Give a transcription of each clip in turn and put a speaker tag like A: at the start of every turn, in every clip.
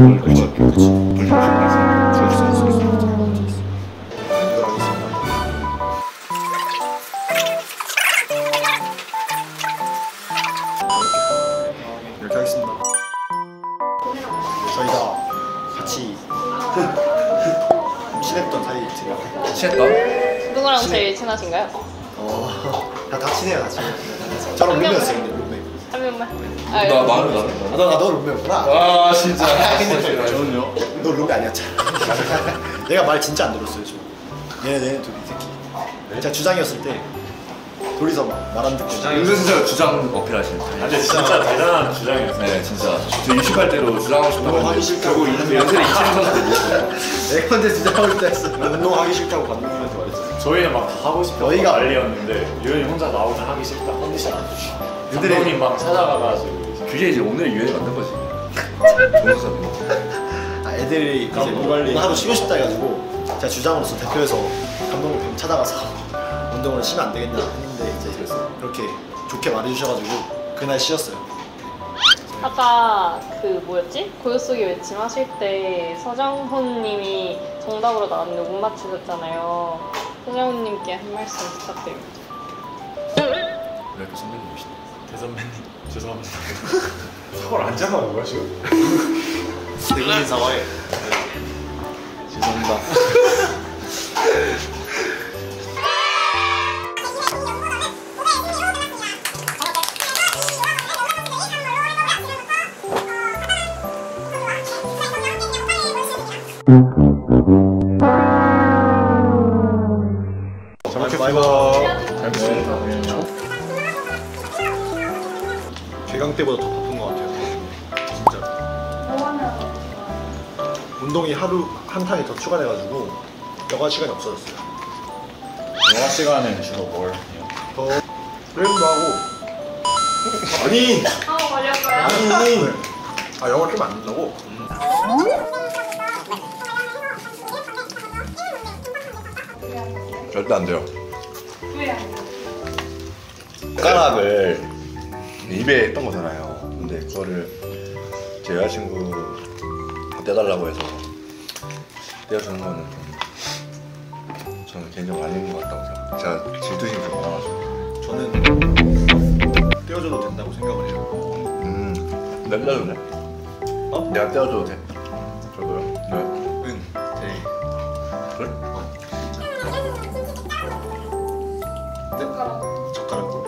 A: 그렇지.
B: 이렇게 하겠습니다. 저희가 같이 친했던 사이였어요.
A: 친했던?
C: 누구랑 제일 친하신가요?
B: 다 친해요, 다 친해요. 저랑 룸메였어요, 근데 룸메.
C: 한 명만.
A: 나 나는
B: 너 룸메였구나.
A: 아 진짜.
B: 저는요? 너 룸메 아니었잖아. 내가 말 진짜 안 들었어요, 지금. 얘네 둘이 이 새끼. 제가 주장이었을 때 둘이서 말 안 듣고.
A: 은근 진짜 주장 어필하시는.
D: 근데 진짜 대단한 주장이었어요.
A: 네 진짜. 저 유식할 때로 주장하고 싶다고
B: 운동하기
A: 했는데
B: 싫다고.
A: 결국 연세를 잊히면서
B: 내가 근데 진짜 하고 싶다 했어. 운동하기 싫다고 감독님한테 말했어.
D: 저희는 막 다 하고 싶다고
B: 너희가-
D: 난리였는데 유현이 혼자 나 오늘 하기 싫다 컨디션 안 좋다.
B: 애들이-
D: 감독님 막 찾아가가지고
A: 그게 이제 오늘 유행이 만든 거지. 정수섭이.
B: 애들이 이제 오늘 하루 쉬고 싶다 해가지고 제가 주장으로서 대표에서 감독님 찾아가서 운동을 쉬면 안 되겠냐 했는데 이제 그렇게 좋게 말해주셔가지고 그날 쉬었어요.
C: 아까 그 뭐였지? 고요 속의 외침 하실 때 서장훈님이 정답으로 나왔는데 못 맞추셨잖아요. 서장훈님께 한 말씀 부탁드립니다.
A: 왜 또 선배님이시네.
D: 대선배님 죄송합니다. 사고를 안 잡아온 거야 지금?
B: 대국민 사과해.
A: 죄송합니다.
B: 잘 먹겠습니다. 개강 때보다 더 바쁜 것 같아요. 진짜. 운동이 하루 한 탄이 더 추가돼가지고 여가 시간이 없어졌어요.
D: 영화 시간은 주로 뭘 해요?
B: 더 게임도 하고. 아니.
C: 걸렸어요?
B: 아니. 아 영어 좀 안 된다고?
A: 절대 안 돼요.
C: 왜요?
A: 숟가락을 입에 했던 거잖아요. 근데 그거를 제 여자친구가 떼달라고 해서 떼어주는 거는 좀 저는 개인적으로 아닌 것 같다고 생각해요. 제가 질투심이 좀 많아가지고.
B: 저는 떼어줘도 된다고 생각을 해요.
A: 내가 떼어줘도 돼? 어? 내가 떼어줘도 돼? 저도요? 네.
B: 응. 네.
A: 그래?
B: 젓가락으로.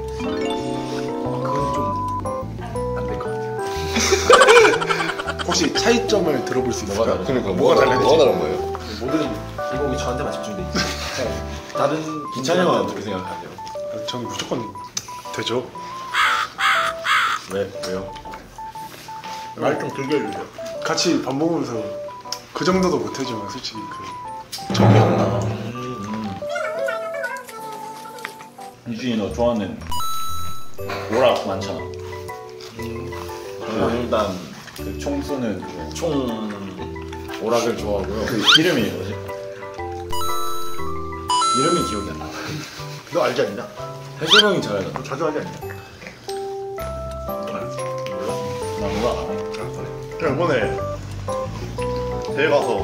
B: 그건 좀 안 될 것 같아요.
E: 혹시 차이점을 들어볼 수 있을까요?
A: 그러니까
E: 뭐가 다르지?
A: 뭐가 다른 거예요?
B: 모든 제목이 저한테만 집중돼 있지. 다른
A: 김찬이 형은 어떻게 생각하세요?
E: 저는 무조건 되죠.
A: 왜요?
B: 말 좀 길게 해주세요.
E: 같이 밥 먹으면서 그 정도도 못해지만 솔직히 그
A: 정이 안 나.
D: 유진이 너 좋아하는 오락 많잖아.
B: 일단
D: 그 총 쏘는 그거.
B: 총
D: 오락을 좋아하고요. 그 이름이 뭐지?
B: 이름이 기억이 안 나. 너 알지 않냐?
D: 혜준 형이 잘 알아.
B: 너 자주 하지 않냐?
D: 나 오락 안 해.
B: 그냥 이번에 대회 가서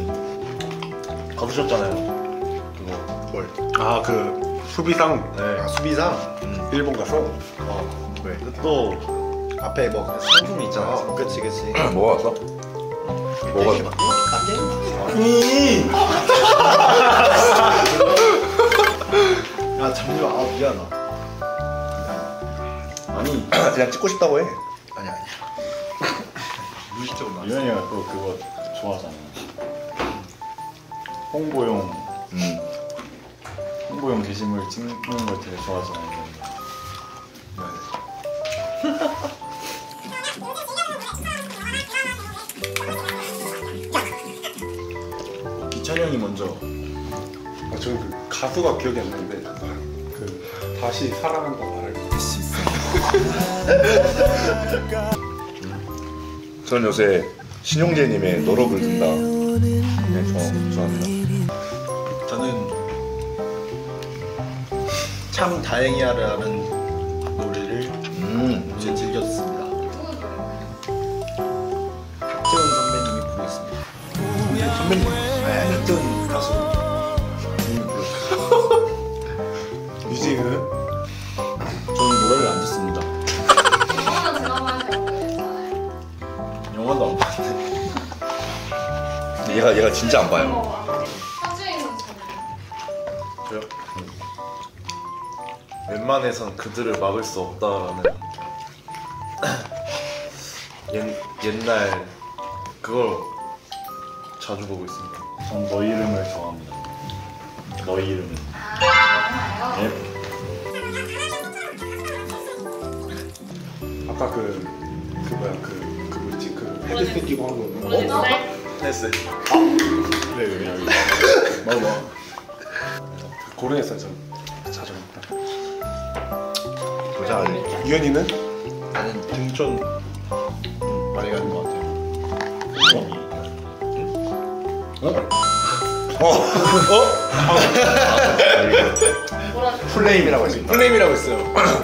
B: 가보셨잖아요. 그거 뭘?
E: 아 그 수비상
B: 네. 수비상.
E: 일본 가서
B: 왜? 또 앞에 뭐 상품이 있잖아. 그치 그치.
A: 뭐가 왔어? 뭐가 왔어?
B: 아니. 야 잠시만. 아 미안하다. 아니
A: 그냥 찍고 싶다고 해.
B: 아니. 무의식적으로 나왔어.
D: 유현이가 또 그거 좋아하잖아. 홍보용 홍보용 게시물 찍는 걸 되게 좋아하잖아.
B: 이찬이 형이 먼저.
E: 저는 그 가수가 기억이 안 나는데 그 다시 사랑한다 말을
A: 저는 요새 신용재님의 너럽을 든다. 네, 좋아합니다.
B: 저는 참 다행이야라는 노래를 이제 즐겼습니다. 박재원
A: 얘가 진짜 안 봐요.
C: 하주인 선수.
D: 저요? 웬만해선 그들을 막을 수 없다라는 옛날 그걸 자주 보고 있습니다.
F: 전 너희 이름을 좋아합니다. 너희 이름은. 예.
E: 아까 그 뭐야 그 뭐지 그 헤드셋 끼고 하는 거.
D: 헬스.
F: 왜 여기?
E: 뭐. 고른했어요 전 자주 먹다.
A: 보자.
E: 유현이는?
B: 나는 등촌 많이 가는 것 같아요.
A: 풀네임이라고 했습니다.
B: 플레임이라고 했어요.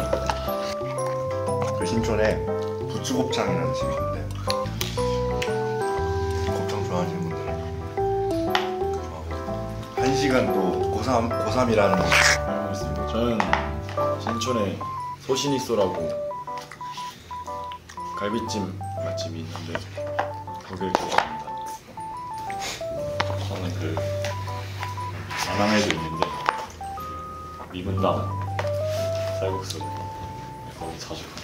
A: 그 신촌에 부추곱창이라는 집이 있는데 곱창 좋아하시는 분들이 좋아하고 한식은 또 고삼이라는
F: 알고 있습니다. 저는 신촌에 소시니소라고 갈비찜 맛집이 있는데 거기를 좋아합니다. 저는 그 안양에도 있는데 미분당 쌀국수 거기 자주 가요.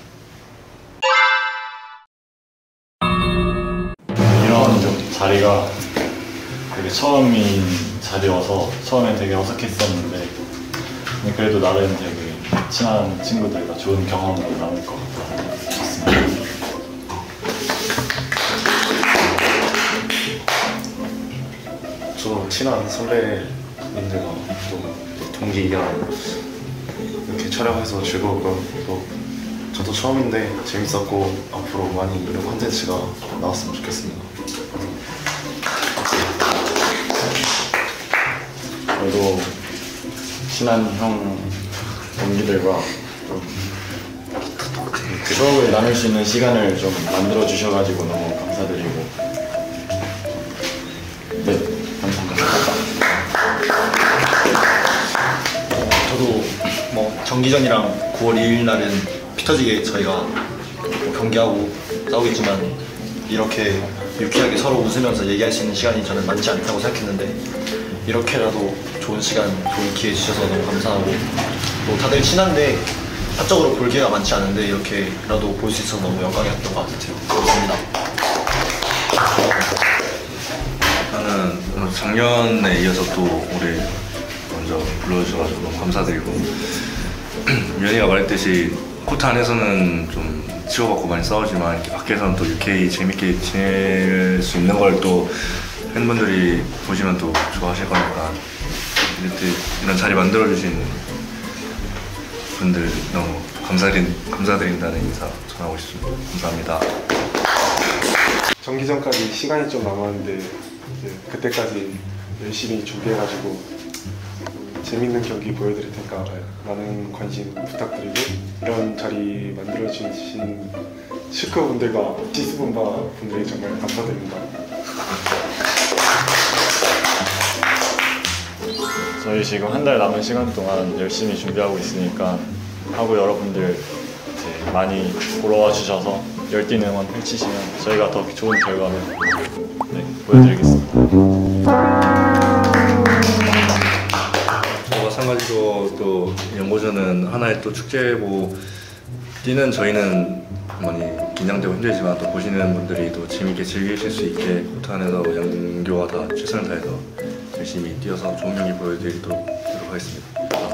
F: 이런 좀 자리가 되게 처음인 자리여서 처음엔 되게 어색했었는데 근데 그래도 나름 되게 친한 친구들과 좋은 경험으로 남을 것 같아서 좋습니다.
D: 저도 친한 선배님들과 또 동기랑 이렇게 촬영해서 즐거웠고요. 또 저도 처음인데 재밌었고 앞으로 많이 이런 콘텐츠가 나왔으면 좋겠습니다.
F: 저도 친한 형 동기들과 좀 추억을 나눌 수 있는 시간을 좀 만들어 주셔가지고 너무 감사드리고 네 감사합니다.
B: 저도 뭐 정기전이랑 9월 2일 날은 피터지게 저희가 뭐 경기하고 싸우겠지만 이렇게 유쾌하게 서로 웃으면서 얘기할 수 있는 시간이 저는 많지 않다고 생각했는데 이렇게라도 좋은 시간, 좋은 기회 주셔서 너무 감사하고 또 다들 친한데 사적으로 볼 기회가 많지 않은데 이렇게라도 볼 수 있어서 너무 영광이었던 것 같아요. 감사합니다.
A: 저는 오늘 작년에 이어서 또 올해 먼저 불러주셔가지고 너무 감사드리고 유현이가 말했듯이 코트 안에서는 좀 치고받고 많이 싸우지만 이렇게 밖에서는 또 유쾌히 재밌게 지낼 수 있는 걸 또 팬분들이 보시면 또 좋아하실 거니까 이렇게 이런 자리 만들어주신 분들 너무 감사드린다는 인사 전하고 싶습니다. 감사합니다.
E: 정기전까지 시간이 좀 남았는데 이제 그때까지 열심히 준비해가지고 재밌는 경기 보여드릴 테니까 많은 관심 부탁드리고 이런 자리 만들어주신 슈크분들과 시스분바 분들이 정말 감사드립니다.
F: 저희 지금 한 달 남은 시간 동안 열심히 준비하고 있으니까 하고 여러분들 이제 많이 보러 와 주셔서 열띤 응원 펼치시면 저희가 더 좋은 결과를 네, 보여드리겠습니다.
A: 저와 마찬가지로 또 연고전은 하나의 또 축제고 뛰는 저희는 많이 긴장되고 힘들지만 또 보시는 분들이 또 재밌게 즐기실 수 있게 코트 안에서 양교와 다 최선을 다해서 열심히 뛰어서 좋은 경기 보여드리도록 하겠습니다.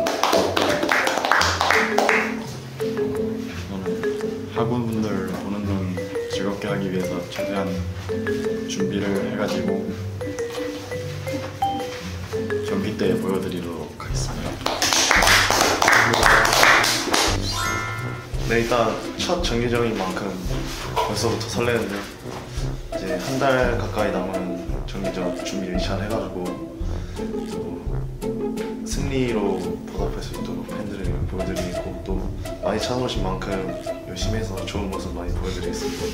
F: 저는 학우분들 보는 눈 즐겁게 하기 위해서 최대한 준비를 해가지고 경기 때 보여드리도록 하겠습니다.
D: 네, 일단 첫 정기전인 만큼 벌써부터 설레는데요. 이제 한 달 가까이 남은 정기전 준비를 잘 해가지고 또 승리로 보답할 수 있도록 팬들에게 보여드리고 또 많이 찾아오신 만큼 열심히 해서 좋은 모습 많이 보여드리겠습니다.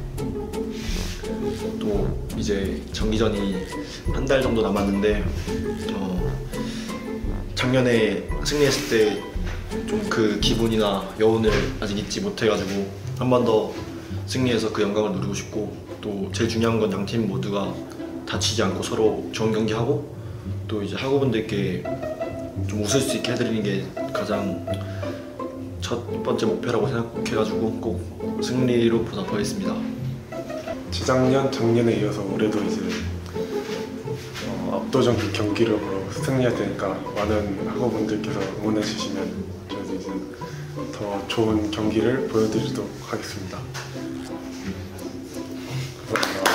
B: 또 이제 정기전이 한 달 정도 남았는데 작년에 승리했을 때 좀 그 기분이나 여운을 아직 잊지 못해가지고 한 번 더 승리해서 그 영광을 누리고 싶고 또 제일 중요한 건 양 팀 모두가 다치지 않고 서로 좋은 경기하고 또 이제 학우분들께 좀 웃을 수 있게 해드리는 게 가장 첫 번째 목표라고 생각해가지고 꼭 승리로 보답하겠습니다.
E: 재작년, 작년에 이어서 올해도 이제 압도적 경기를 보러 승리해야 되니까 많은 학우분들께서 응원해 주시면 저희도 이제 더 좋은 경기를 보여드리도록 하겠습니다. 감사합니다.